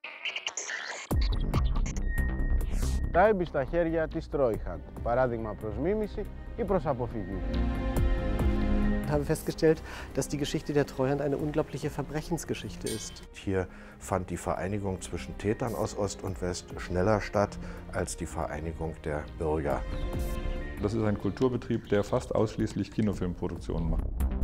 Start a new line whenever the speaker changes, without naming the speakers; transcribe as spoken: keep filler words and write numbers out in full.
Τα έμπει στα χέρια της Treuhand, παράδειγμα προς μίμηση ή προς αποφυγή.
Ich habe festgestellt, dass die Geschichte der Treuhand eine unglaubliche Verbrechensgeschichte ist.
Hier fand die Vereinigung zwischen Tätern aus Ost und West schneller statt als die Vereinigung der Bürger.
Das ist ein Kulturbetrieb, der fast ausschließlich Kinofilmproduktionen macht.